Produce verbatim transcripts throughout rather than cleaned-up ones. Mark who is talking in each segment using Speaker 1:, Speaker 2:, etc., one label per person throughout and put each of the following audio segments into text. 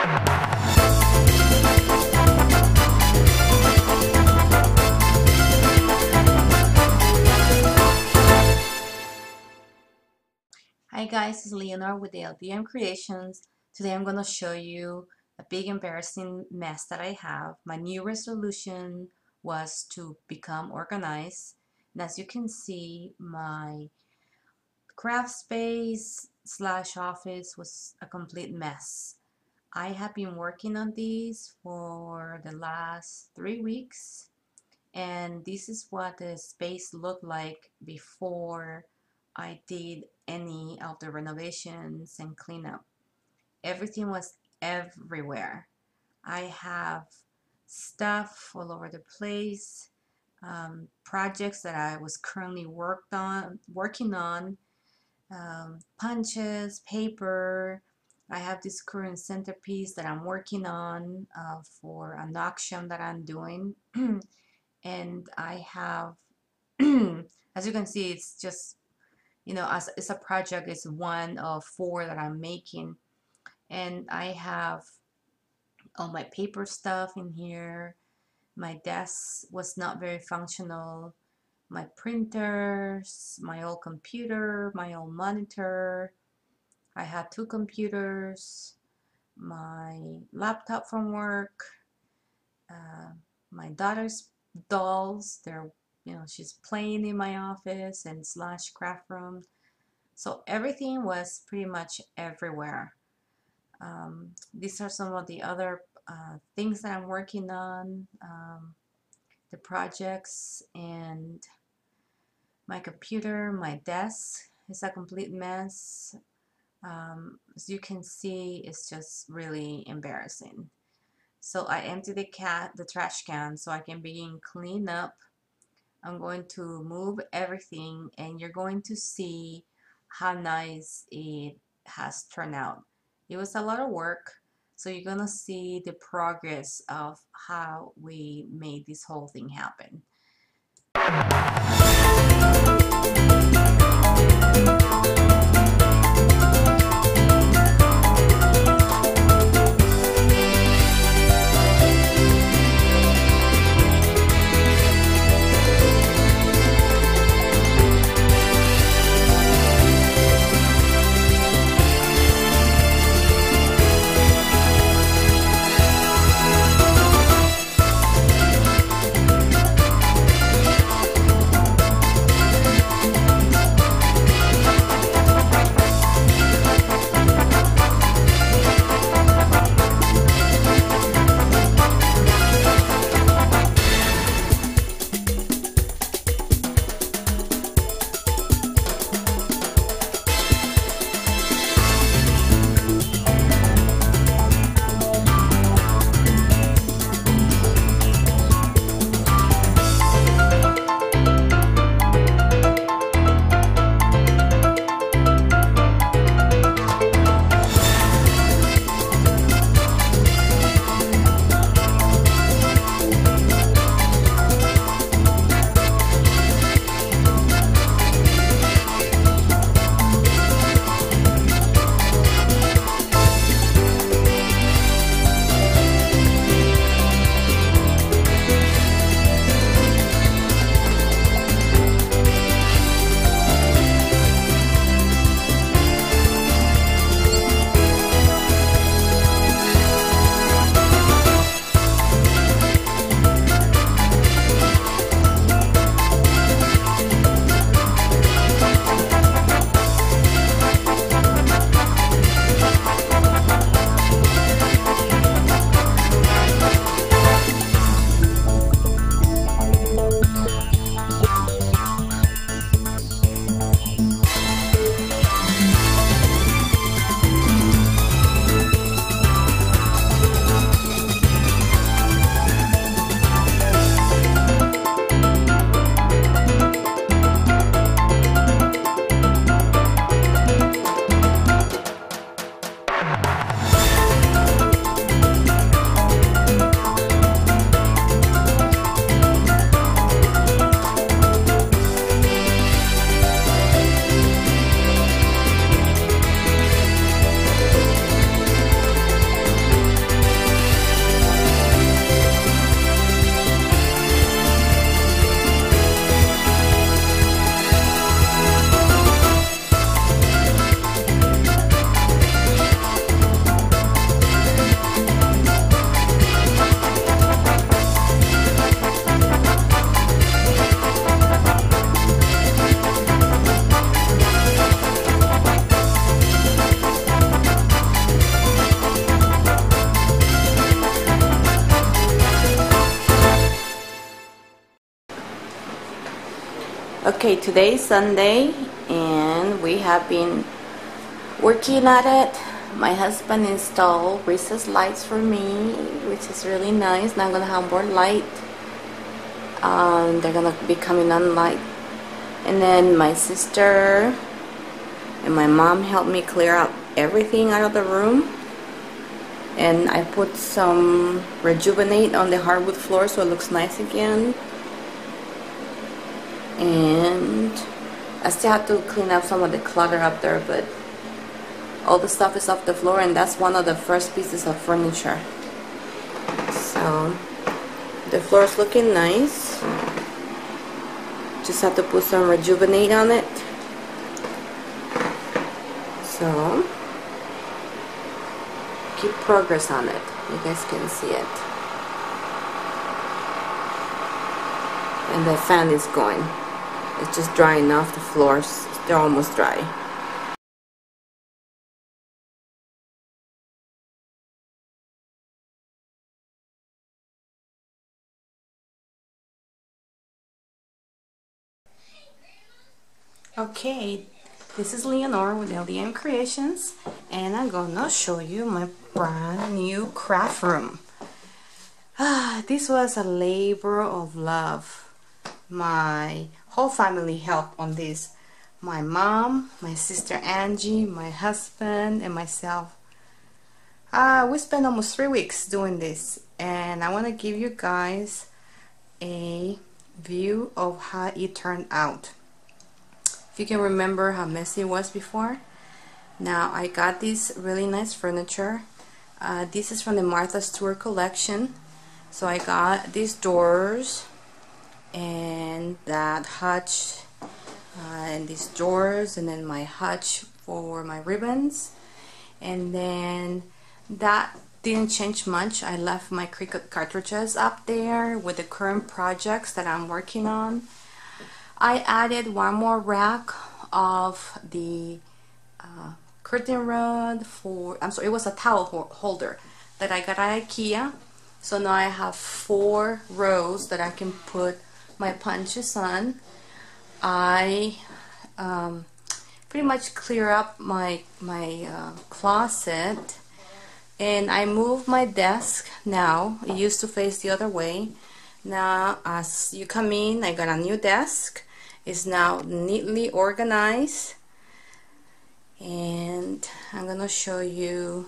Speaker 1: Hi guys, it's Leonor with the L B M Creations. Today I'm going to show you a big embarrassing mess that I have. My new resolution was to become organized. And as you can see, my craft space slash office was a complete mess. I have been working on these for the last three weeks. And this is what the space looked like before I did any of the renovations and cleanup. Everything was everywhere. I have stuff all over the place, um, projects that I was currently worked on, working on, um, punches, paper. I have this current centerpiece that I'm working on uh, for an auction that I'm doing. And I have, as you can see, it's just, you know, as it's a project, it's one of four that I'm making. And I have all my paper stuff in here. My desk was not very functional. My printers, my old computer, my old monitor. I had two computers, my laptop from work, uh, my daughter's dolls. They're, you know, she's playing in my office and slash craft room. So everything was pretty much everywhere. Um, these are some of the other uh, things that I'm working on, um, the projects, and my computer, my desk is a complete mess. Um, as you can see, it's just really embarrassing. So I empty the cat, the trash can, so I can begin clean up. I'm going to move everything, and you're going to see how nice it has turned out. It was a lot of work, so you're gonna see the progress of how we made this whole thing happen. Okay, today is Sunday and we have been working at it. My husband installed recessed lights for me, which is really nice. Now I'm gonna have more light. Um, they're gonna be coming on light. And then my sister and my mom helped me clear out everything out of the room. And I put some Rejuvenate on the hardwood floor so it looks nice again. And I still have to clean up some of the clutter up there, but all the stuff is off the floor, and that's one of the first pieces of furniture. So the floor is looking nice. Just have to put some Rejuvenate on it. So keep progress on it. You guys can see it. And the fan is going. It's just drying off the floors. They're almost dry. Okay, this is Leonore with L D M Creations, and I'm gonna show you my brand new craft room. Ah, this was a labor of love. My whole family helped on this. My mom, my sister Angie, my husband, and myself. Uh, we spent almost three weeks doing this, and I want to give you guys a view of how it turned out. If you can remember how messy it was before. Now I got this really nice furniture. Uh, this is from the Martha Stewart collection. So I got these doors and that hutch uh, and these drawers, and then my hutch for my ribbons, and then that didn't change much. I left my Cricut cartridges up there with the current projects that I'm working on. I added one more rack of the uh, curtain rod for, I'm sorry, it was a towel ho holder that I got at IKEA. So now I have four rows that I can put my punches on. I um, pretty much clear up my my uh, closet, and I move my desk now. It used to face the other way. Now as you come in, I got a new desk. It's now neatly organized, and I'm gonna show you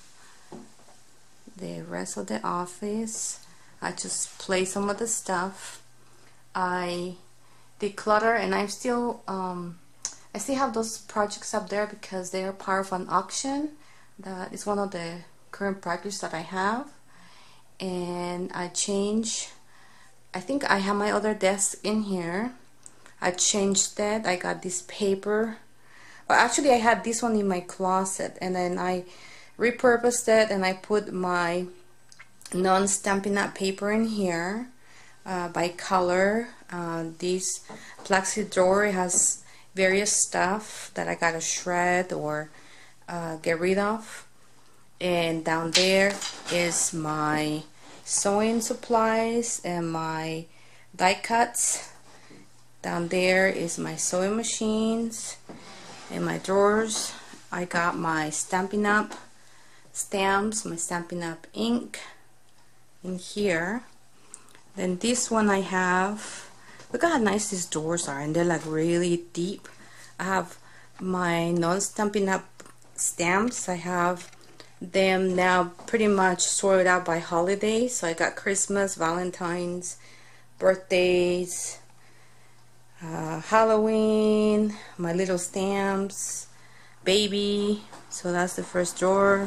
Speaker 1: the rest of the office. I just place some of the stuff. I declutter, and I'm still um, I still have those projects up there because they are part of an auction. That is one of the current projects that I have. And I change, I think I have my other desk in here. I changed that. I got this paper. Well, actually I had this one in my closet, and then I repurposed it and I put my non-Stampin' Up! Paper in here. Uh, by color. Uh, this plexi drawer has various stuff that I gotta shred or uh, get rid of. And down there is my sewing supplies and my die cuts. Down there is my sewing machines and my drawers. I got my Stampin' Up! Stamps, my Stampin' Up! Ink in here. Then this one I have, look how nice these doors are, and they're like really deep. I have my non-Stampin' Up! Stamps. I have them now pretty much sorted out by holiday. So I got Christmas, Valentine's, birthdays, uh, Halloween, my little stamps, baby. So that's the first drawer.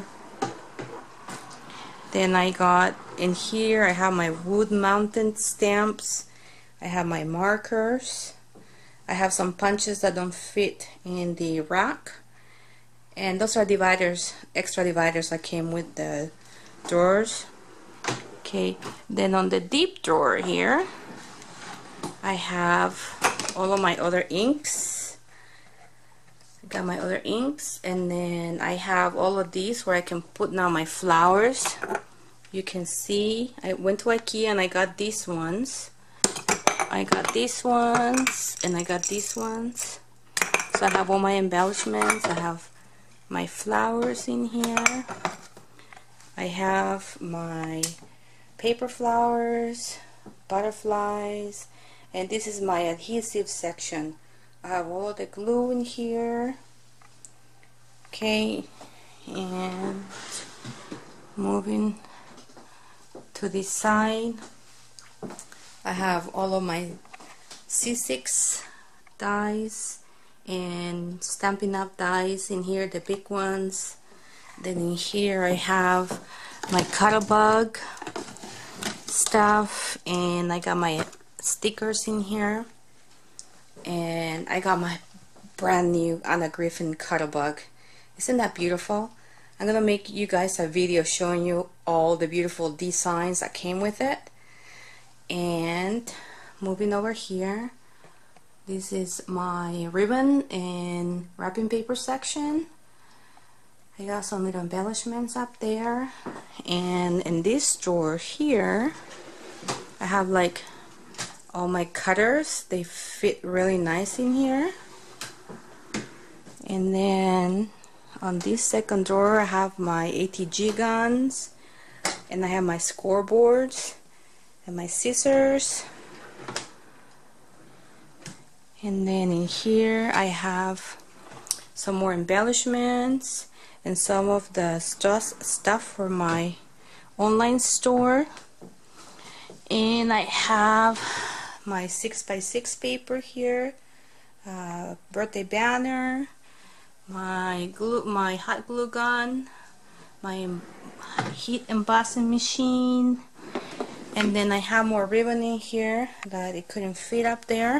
Speaker 1: Then I got in here, I have my wood mounted stamps. I have my markers. I have some punches that don't fit in the rack. And those are dividers, extra dividers that came with the drawers. Okay, then on the deep drawer here, I have all of my other inks. I got my other inks, and then I have all of these where I can put now my flowers. You can see I went to IKEA and I got these ones. I got these ones and I got these ones. So I have all my embellishments. I have my flowers in here. I have my paper flowers, butterflies, and this is my adhesive section. I have all the glue in here. Okay, and moving to this side, I have all of my C six dies and Stampin' Up dies in here, the big ones. Then in here I have my Cuttlebug stuff, and I got my stickers in here, and I got my brand new Anna Griffin Cuttlebug. Isn't that beautiful? I'm gonna make you guys a video showing you all the beautiful designs that came with it. And moving over here, this is my ribbon and wrapping paper section. I got some little embellishments up there, and in this drawer here I have like all my cutters. They fit really nice in here. And then on this second drawer I have my A T G guns, and I have my scoreboards and my scissors. And then in here I have some more embellishments and some of the stuff stuff for my online store. And I have my six by six paper here, uh, birthday banner, my glue, my hot glue gun, my heat embossing machine, and then I have more ribbon in here that it couldn't fit up there.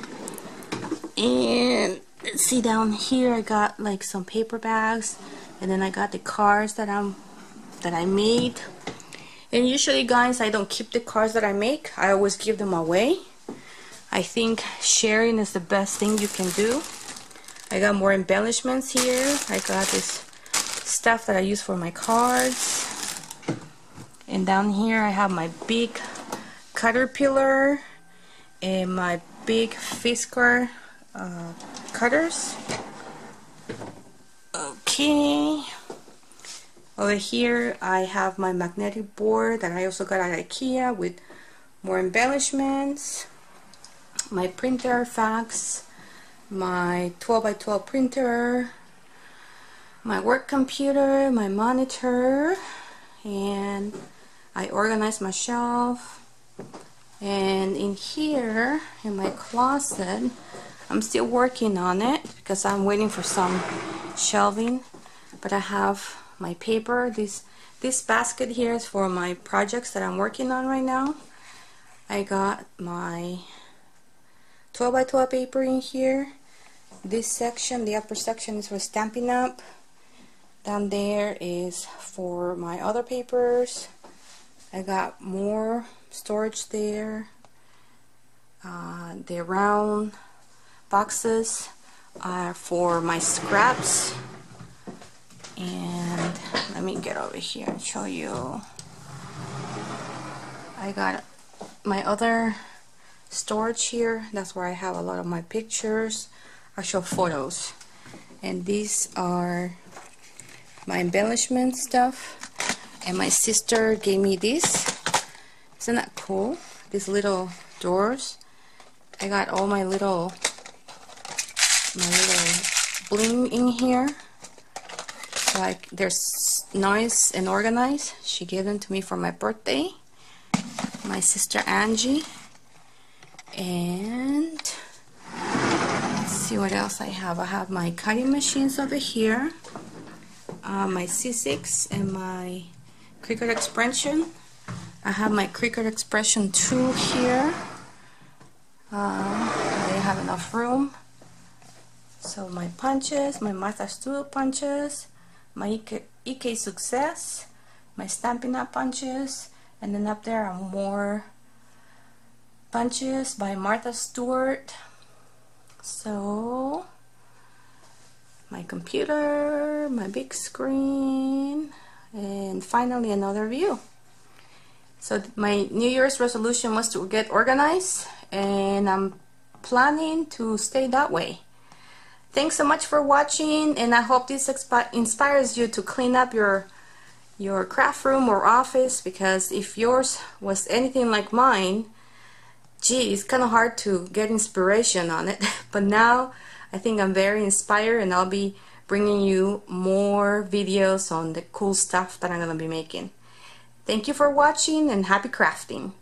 Speaker 1: And let's see, down here I got like some paper bags, and then I got the cards that I'm that I made. And usually, guys, I don't keep the cards that I make. I always give them away. I think sharing is the best thing you can do. I got more embellishments here. I got this stuff that I use for my cards. And down here I have my big caterpillar and my big Fiskar uh, cutters. Okay. Over here I have my magnetic board that I also got at IKEA with more embellishments. My printer, fax, my twelve by twelve printer, my work computer, my monitor, and I organized my shelf. And in here in my closet, I'm still working on it because I'm waiting for some shelving, but I have my paper. This this basket here is for my projects that I'm working on right now. I got my twelve by twelve paper in here. This section, the upper section, is for Stampin' Up. Down there is for my other papers. I got more storage there. Uh, the round boxes are for my scraps. And let me get over here and show you. I got my other storage here. That's where I have a lot of my pictures, actual photos. And these are my embellishment stuff. And my sister gave me this. Isn't that cool? These little drawers. I got all my little my little bling in here. Like they're nice and organized. She gave them to me for my birthday. My sister Angie. And let's see what else I have. I have my cutting machines over here. Uh, my C six and my Cricut Expression. I have my Cricut Expression two here. Uh, I didn't have enough room. So my punches, my Martha Stewart punches, my E K, E K Success, my Stampin' Up punches, and then up there are more punches by Martha Stewart. So my computer, my big screen, and finally another view. So my New Year's resolution was to get organized, and I'm planning to stay that way. Thanks so much for watching, and I hope this inspires you to clean up your your craft room or office, because if yours was anything like mine, gee, it's kind of hard to get inspiration on it. But now I think I'm very inspired, and I'll be bringing you more videos on the cool stuff that I'm going to be making. Thank you for watching, and happy crafting.